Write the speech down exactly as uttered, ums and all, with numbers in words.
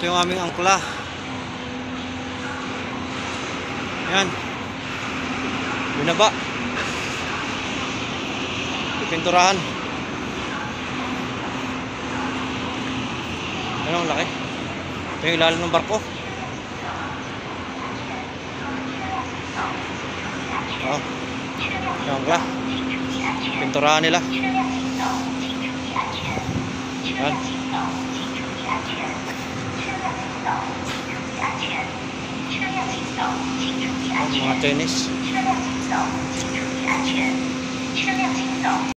Ito yung aming angkla. Yan. Binaba. Pipinturahan. Ano ang laki? Ito yung ilalim ng barko. Oh. Yung angkla. Pinturahan nila. Yan. Oh, mga tennis.